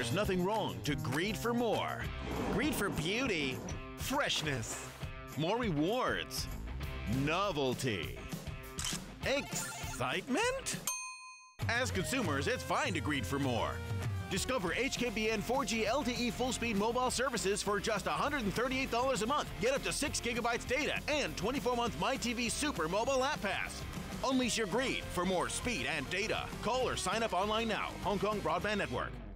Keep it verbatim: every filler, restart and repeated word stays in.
There's nothing wrong to greed for more. Greed for beauty, freshness, more rewards, novelty, excitement? As consumers, it's fine to greed for more. Discover H K B N four G L T E full-speed mobile services for just one hundred thirty-eight dollars a month. Get up to six gigabytes data and twenty-four month MyTV Super Mobile App Pass. Unleash your greed for more speed and data. Call or sign up online now. Hong Kong Broadband Network.